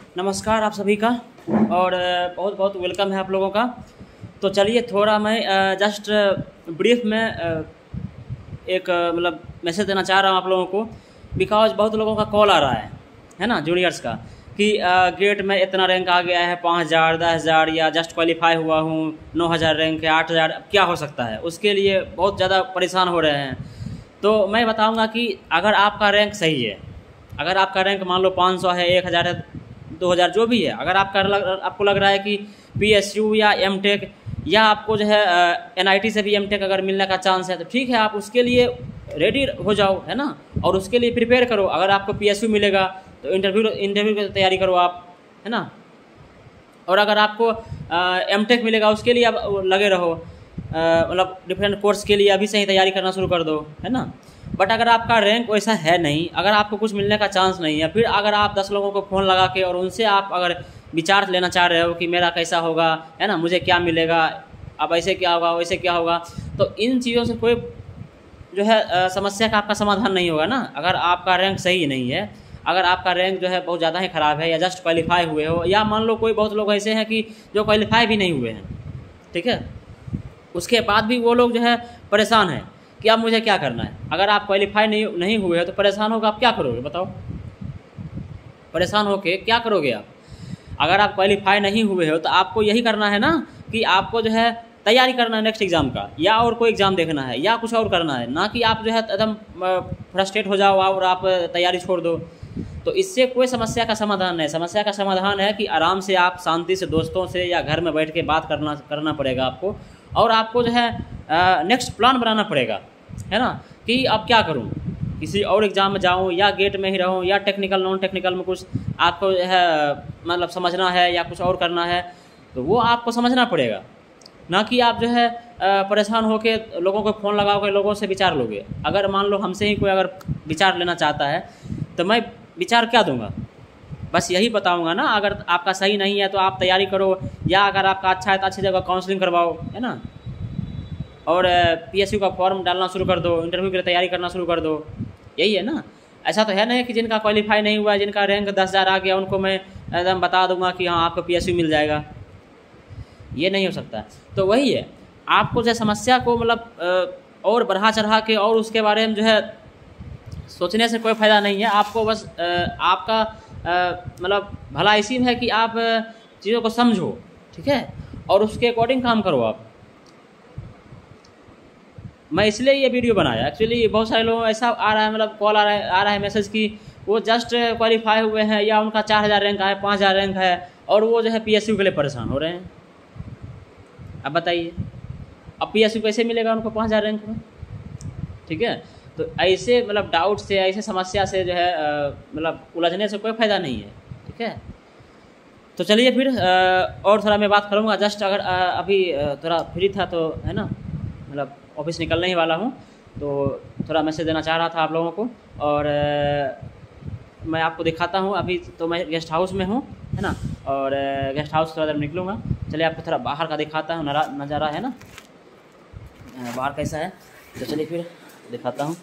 नमस्कार आप सभी का और बहुत बहुत वेलकम है आप लोगों का। तो चलिए थोड़ा मैं जस्ट ब्रीफ में एक मतलब मैसेज देना चाह रहा हूँ आप लोगों को, बिकॉज बहुत लोगों का कॉल आ रहा है ना, जूनियर्स का, कि गेट में इतना रैंक आ गया है 5000 10,000 या जस्ट क्वालिफाई हुआ हूँ 9000 रैंक है 8000, क्या हो सकता है। उसके लिए बहुत ज़्यादा परेशान हो रहे हैं। तो मैं बताऊँगा कि अगर आपका रैंक सही है, अगर आपका रैंक मान लो 500 है 1000 है 2000 जो भी है, अगर आपको लग रहा है कि PSU या M.Tech या आपको जो है NIT से भी M.Tech अगर मिलने का चांस है तो ठीक है, आप उसके लिए रेडी हो जाओ, है ना, और उसके लिए प्रिपेयर करो। अगर आपको PSU मिलेगा तो इंटरव्यू की तैयारी करो आप, है ना, और अगर आपको M.Tech मिलेगा उसके लिए आप लगे रहो, मतलब डिफरेंट कोर्स के लिए अभी से ही तैयारी करना शुरू कर दो, है ना। बट अगर आपका रैंक वैसा है नहीं, अगर आपको कुछ मिलने का चांस नहीं है, फिर अगर आप 10 लोगों को फ़ोन लगा के और उनसे आप अगर विचार लेना चाह रहे हो कि मेरा कैसा होगा, है ना, मुझे क्या मिलेगा, अब ऐसे क्या होगा वैसे क्या होगा, तो इन चीज़ों से कोई जो है समस्या का आपका समाधान नहीं होगा ना। अगर आपका रैंक सही नहीं है, अगर आपका रैंक जो है बहुत ज़्यादा ही ख़राब है, या जस्ट क्वालिफाई हुए हो, या मान लो कोई बहुत लोग ऐसे हैं कि जो क्वालिफाई भी नहीं हुए हैं, ठीक है, उसके बाद भी वो लोग जो है परेशान हैं कि अब मुझे क्या करना है। अगर आप क्वालिफाई नहीं हुए हो तो परेशान होकर आप क्या करोगे, बताओ, परेशान होके क्या करोगे आप। अगर आप क्वालिफाई नहीं हुए हो तो आपको यही करना है ना कि आपको जो है तैयारी करना है नेक्स्ट एग्ज़ाम का, या और कोई एग्ज़ाम देखना है, या कुछ और करना है, ना कि आप जो है एकदम फ्रस्ट्रेट हो जाओ और आप तैयारी छोड़ दो। तो इससे कोई समस्या का समाधान नहीं। समस्या का समाधान है कि आराम से आप शांति से दोस्तों से या घर में बैठ के बात करना पड़ेगा आपको, और आपको जो है नेक्स्ट प्लान बनाना पड़ेगा, है ना, कि अब क्या करूं, किसी और एग्ज़ाम में जाऊं या गेट में ही रहूं, या टेक्निकल नॉन टेक्निकल में कुछ आपको जो है मतलब समझना है या कुछ और करना है, तो वो आपको समझना पड़ेगा, ना कि आप जो है परेशान होके लोगों को फ़ोन लगाओगे, लोगों से विचार लोगे। अगर मान लो हमसे ही कोई अगर विचार लेना चाहता है तो मैं विचार क्या दूंगा, बस यही बताऊंगा ना, अगर आपका सही नहीं है तो आप तैयारी करो, या अगर आपका अच्छा है तो अच्छी जगह काउंसलिंग करवाओ, है ना, और PSU का फॉर्म डालना शुरू कर दो, इंटरव्यू के लिए तैयारी करना शुरू कर दो। यही है ना। ऐसा तो है नहीं कि जिनका क्वालिफाई नहीं हुआ है, जिनका रैंक 10,000 आ गया, उनको मैं एकदम बता दूंगा कि हाँ आपको PSU मिल जाएगा, ये नहीं हो सकता। तो वही है, आपको जो समस्या को मतलब और बढ़ा चढ़ा के और उसके बारे में जो है सोचने से कोई फ़ायदा नहीं है। आपको बस आपका मतलब भला इसी में है कि आप चीज़ों को समझो, ठीक है, और उसके अकॉर्डिंग काम करो आप। मैं इसलिए ये वीडियो बनाया, एक्चुअली बहुत सारे लोगों ऐसा आ रहा है, मतलब कॉल आ रहा है मैसेज कि वो जस्ट क्वालिफाई हुए हैं या उनका 4000 रैंक है 5000 रैंक है, और वो जो है PSU के लिए परेशान हो रहे हैं। अब बताइए, अब PSU कैसे मिलेगा उनको 5000 रैंक में, ठीक है। तो ऐसे मतलब डाउट से, ऐसे समस्या से जो है मतलब उलझने से कोई फ़ायदा नहीं है, ठीक है। तो चलिए फिर और थोड़ा मैं बात करूँगा, जस्ट अगर अभी थोड़ा फ्री था तो, है ना, मतलब ऑफिस निकलने ही वाला हूँ, तो थोड़ा मैसेज देना चाह रहा था आप लोगों को। और मैं आपको दिखाता हूँ, अभी तो मैं गेस्ट हाउस में हूँ, है ना, और गेस्ट हाउस थोड़ा देर निकलूँगा। चलिए आपको थोड़ा बाहर का दिखाता हूँ, नज़ारा है ना बाहर कैसा है, तो चलिए फिर दिखाता हूँ।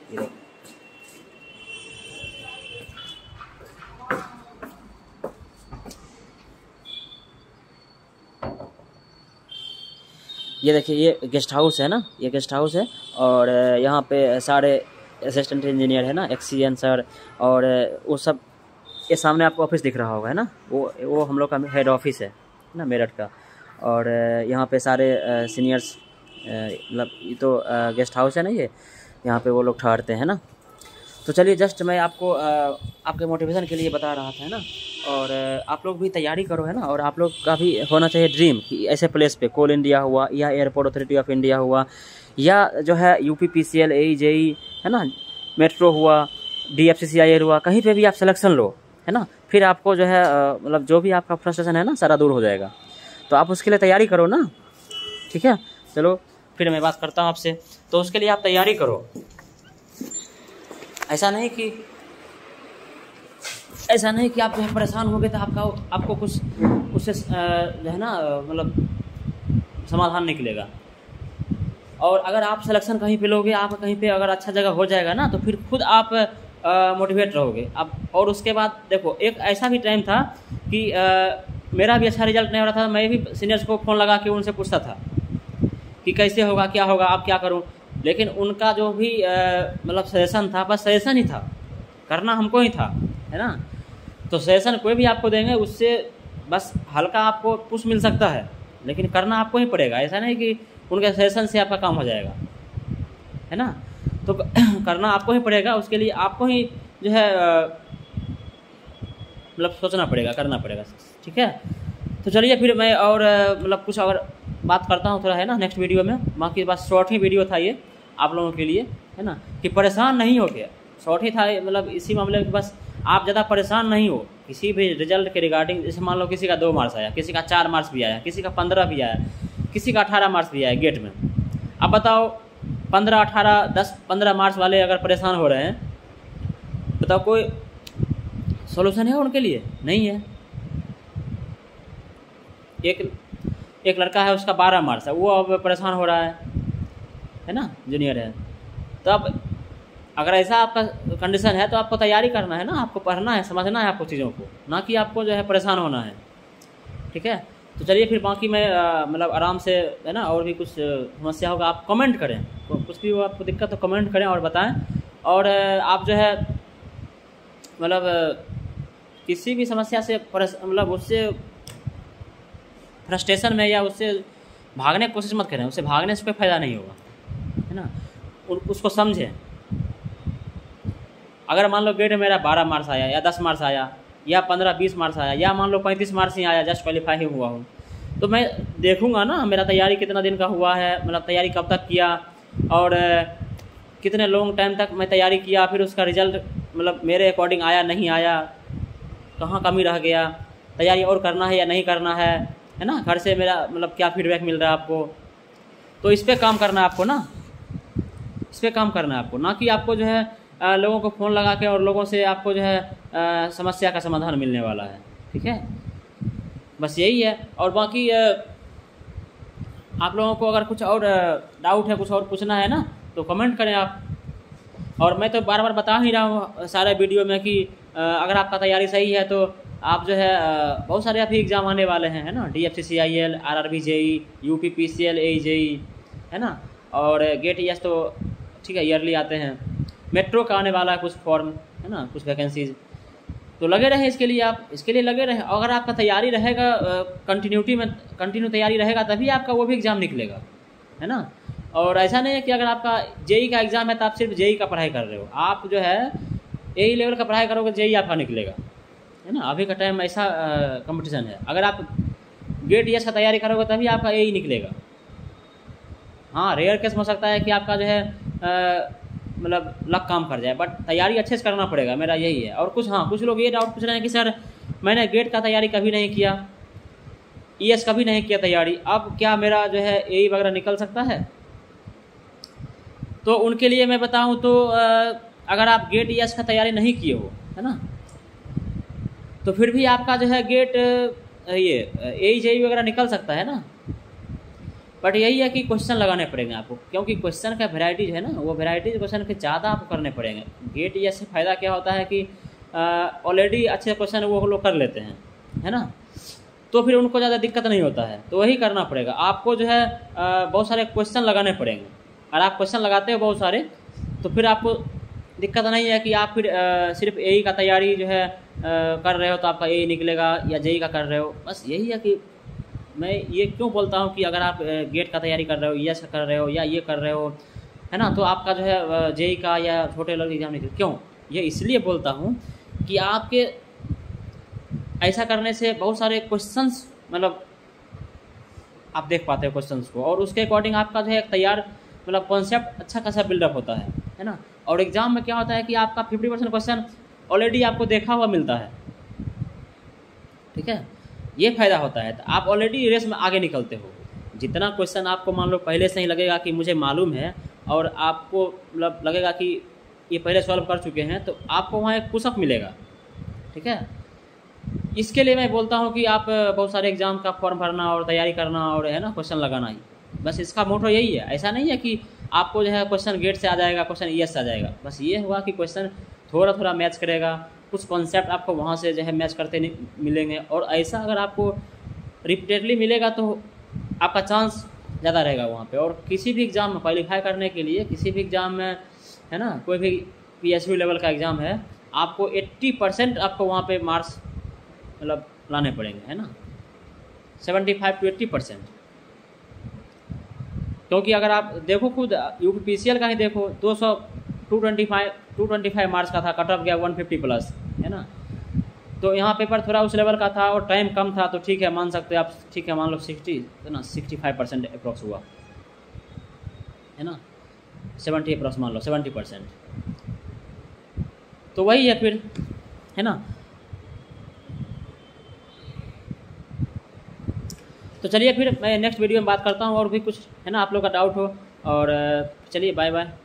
ये देखिए, ये गेस्ट हाउस है ना, ये गेस्ट हाउस है, और यहाँ पे सारे असिस्टेंट इंजीनियर है ना, एक्सीएन सर, और वो सब, ये सामने आपको ऑफिस दिख रहा होगा, है ना, वो हम लोग का हेड ऑफिस है ना, मेरठ का। और यहाँ पे सारे सीनियर्स, मतलब ये तो गेस्ट हाउस है ना, ये यहाँ पे वो लोग ठहरते हैं ना। तो चलिए जस्ट मैं आपको आपके मोटिवेशन के लिए बता रहा था, है ना, और आप लोग भी तैयारी करो, है ना, और आप लोग का भी होना चाहिए ड्रीम कि ऐसे प्लेस पे कोल इंडिया हुआ, या एयरपोर्ट अथॉरिटी ऑफ इंडिया हुआ, या जो है UPPCL AE JEE, है ना, मेट्रो हुआ, DFCCIL हुआ, कहीं पे भी आप सिलेक्शन लो, है ना, फिर आपको जो है मतलब जो भी आपका फ्रस्ट्रेशन है ना सारा दूर हो जाएगा। तो आप उसके लिए तैयारी करो ना, ठीक है। चलो फिर मैं बात करता हूँ आपसे। तो उसके लिए आप तैयारी करो, ऐसा नहीं कि आप जो है परेशान हो गए तो आपको कुछ उससे जो है ना मतलब समाधान निकलेगा। और अगर आप सिलेक्शन कहीं पे लोगे, आप कहीं पे अगर अच्छा जगह हो जाएगा ना, तो फिर खुद आप मोटिवेट रहोगे आप। और उसके बाद देखो, एक ऐसा भी टाइम था कि मेरा भी अच्छा रिजल्ट नहीं हो रहा था, मैं भी सीनियर्स को फ़ोन लगा के उनसे पूछता था कि कैसे होगा, क्या होगा, आप क्या करूं। लेकिन उनका जो भी मतलब सजेशन था, बस सजेशन ही था, करना हमको ही था, है ना। तो सजेशन कोई भी आपको देंगे, उससे बस हल्का आपको पुश मिल सकता है, लेकिन करना आपको ही पड़ेगा। ऐसा नहीं कि उनके सजेशन से आपका काम हो जाएगा, है ना। तो करना आपको ही पड़ेगा, उसके लिए आपको ही जो है मतलब सोचना पड़ेगा, करना पड़ेगा, ठीक है। तो चलिए फिर मैं और मतलब कुछ और बात करता हूँ थोड़ा, है ना, नेक्स्ट वीडियो में। बाकी बस शॉर्ट ही वीडियो था ये आप लोगों के लिए, है ना, कि परेशान नहीं हो गया, शॉर्ट ही था मतलब इसी मामले में, बस आप ज़्यादा परेशान नहीं हो किसी भी रिजल्ट के रिगार्डिंग। जैसे मान लो किसी का 2 मार्क्स आया, किसी का 4 मार्क्स भी आया, किसी का 15 भी आया, किसी का 18 मार्क्स भी आया गेट में। अब बताओ 15, 18, 10, 15 मार्क्स वाले अगर परेशान हो रहे हैं, बताओ कोई सॉल्यूशन है उनके लिए? नहीं है। एक लड़का है, उसका 12 मार्क्स है, वो अब परेशान हो रहा है ना, जूनियर है। तो अब अगर ऐसा आपका कंडीशन है तो आपको तैयारी करना है ना, आपको पढ़ना है, समझना है आपको चीज़ों को, ना कि आपको जो है परेशान होना है, ठीक है। तो चलिए फिर बाकी मैं मतलब आराम से, है ना, और भी कुछ समस्या होगा आप कमेंट करें, कुछ भी हो आपको दिक्कत तो कमेंट करें और बताएं। और आप जो है मतलब किसी भी समस्या से मतलब उससे फ्रस्ट्रेशन में या उससे भागने की कोशिश मत करें, उससे भागने से कोई फ़ायदा नहीं होगा, है ना। उसको समझें। अगर मान लो गेट में मेरा 12 मार्क्स आया या 10 मार्क्स आया या 15-20 मार्क्स आया या मान लो 35 मार्क्स ही आया, जस्ट क्वालिफाई ही हुआ हूँ, तो मैं देखूंगा ना मेरा तैयारी कितना दिन का हुआ है, मतलब तैयारी कब तक किया और कितने लॉन्ग टाइम तक मैं तैयारी किया, फिर उसका रिजल्ट मतलब मेरे अकॉर्डिंग आया नहीं आया, कहाँ कमी रह गया, तैयारी और करना है या नहीं करना है ना, घर से मेरा मतलब क्या फीडबैक मिल रहा है आपको। तो इस पर काम करना है आपको ना, इस पर काम करना है आपको, ना कि आपको जो है लोगों को फ़ोन लगा के और लोगों से आपको जो है समस्या का समाधान मिलने वाला है, ठीक है। बस यही है। और बाकी आप लोगों को अगर कुछ और डाउट है, कुछ और पूछना है ना, तो कमेंट करें आप। और मैं तो बार बार बता ही रहा हूँ सारे वीडियो में कि अगर आपका तैयारी सही है तो आप जो है बहुत सारे अभी एग्ज़ाम आने वाले हैं, है ना, DFCCIL, RRB JEE, UP PCL AE JEE, है ना, और गेट ES तो ठीक है ईयरली आते हैं, मेट्रो का आने वाला है कुछ फॉर्म, है ना, कुछ वैकेंसीज। तो लगे रहें इसके लिए, आप इसके लिए लगे रहें। अगर आपका तैयारी रहेगा कंटिन्यू तैयारी रहेगा, तभी आपका वो भी एग्ज़ाम निकलेगा, है ना। और ऐसा नहीं है कि अगर आपका JEE का एग्ज़ाम है तो आप सिर्फ JEE का पढ़ाई कर रहे हो, आप जो है AE लेवल का पढ़ाई करोगे, JEE आपका निकलेगा, है ना। अभी का टाइम ऐसा कंपटीशन है। अगर आप गेट ES का तैयारी करोगे तभी आपका AE निकलेगा। हाँ, रेयर केस हो सकता है कि आपका जो है मतलब लक काम कर जाए, बट तैयारी अच्छे से करना पड़ेगा, मेरा यही है। और कुछ लोग ये डाउट पूछ रहे हैं कि सर मैंने गेट का तैयारी कभी नहीं किया, ES कभी नहीं किया तैयारी, अब क्या मेरा जो है AE वगैरह निकल सकता है? तो उनके लिए मैं बताऊं तो अगर आप गेट ES का तैयारी नहीं किए हो, है ना, तो फिर भी आपका जो है गेट ये AE JEE वगैरह निकल सकता है ना। बट यही है कि क्वेश्चन लगाने पड़ेंगे आपको, क्योंकि क्वेश्चन का वैरायटी जो है ना, वो वैरायटीज क्वेश्चन के ज़्यादा आपको करने पड़ेंगे। गेट ES से फ़ायदा क्या होता है कि ऑलरेडी अच्छे क्वेश्चन वो लोग कर लेते हैं, है ना, तो फिर उनको ज़्यादा दिक्कत नहीं होता है। तो वही करना पड़ेगा आपको, जो है बहुत सारे क्वेश्चन लगाने पड़ेंगे। और आप क्वेश्चन लगाते हो बहुत सारे, तो फिर आपको दिक्कत नहीं है कि आप फिर सिर्फ AE का तैयारी जो है कर रहे हो तो आपका AE निकलेगा, या JEE का कर रहे हो। बस यही है कि मैं ये क्यों बोलता हूँ कि अगर आप गेट का तैयारी कर रहे हो, ES का कर रहे हो या ये कर रहे हो, है ना, तो आपका जो है JEE का या छोटे लेवल एग्जाम निकले। क्यों ये इसलिए बोलता हूँ कि आपके ऐसा करने से बहुत सारे क्वेश्चंस मतलब आप देख पाते हो क्वेश्चंस को, और उसके अकॉर्डिंग आपका जो है तैयार मतलब कॉन्सेप्ट अच्छा खासा बिल्डअप होता है ना। और एग्ज़ाम में क्या होता है कि आपका 50% क्वेश्चन ऑलरेडी आपको देखा हुआ मिलता है, ठीक है, ये फ़ायदा होता है। तो आप ऑलरेडी रेस में आगे निकलते हो। जितना क्वेश्चन आपको मान लो पहले से ही लगेगा कि मुझे मालूम है, और आपको मतलब लगेगा कि ये पहले सॉल्व कर चुके हैं, तो आपको वहाँ एक पुशअप मिलेगा, ठीक है। इसके लिए मैं बोलता हूँ कि आप बहुत सारे एग्ज़ाम का फॉर्म भरना और तैयारी करना और, है ना, क्वेश्चन लगाना ही, बस इसका मोटो यही है। ऐसा नहीं है कि आपको जो है क्वेश्चन गेट से आ जाएगा, क्वेश्चन ES से आ जाएगा। बस ये हुआ कि क्वेश्चन थोड़ा थोड़ा मैच करेगा, कुछ कॉन्सेप्ट आपको वहाँ से जो है मैच करते नहीं मिलेंगे। और ऐसा अगर आपको रिपीटेडली मिलेगा तो आपका चांस ज़्यादा रहेगा वहाँ पे। और किसी भी एग्ज़ाम में क्वालिफाई करने के लिए, किसी भी एग्ज़ाम में, है ना, कोई भी PSU लेवल का एग्ज़ाम है, आपको 80% आपको वहाँ पे मार्क्स मतलब लाने पड़ेंगे, है ना, 75 to 80%। क्योंकि अगर आप देखो खुद UPPCL का ही देखो, 225 मार्क्स का था, कट ऑफ गया 150 प्लस, है ना। तो यहाँ पेपर थोड़ा उस लेवल का था और टाइम कम था, तो ठीक है, मान सकते हैं आप, ठीक है, मान लो 60, है ना, 65% अप्रॉक्स हुआ, है ना, 70 अप्रॉक्स मान लो 70%। तो वही है फिर, है ना। तो चलिए फिर मैं नेक्स्ट वीडियो में बात करता हूँ और भी कुछ, है ना, आप लोग का डाउट हो। और चलिए, बाय बाय।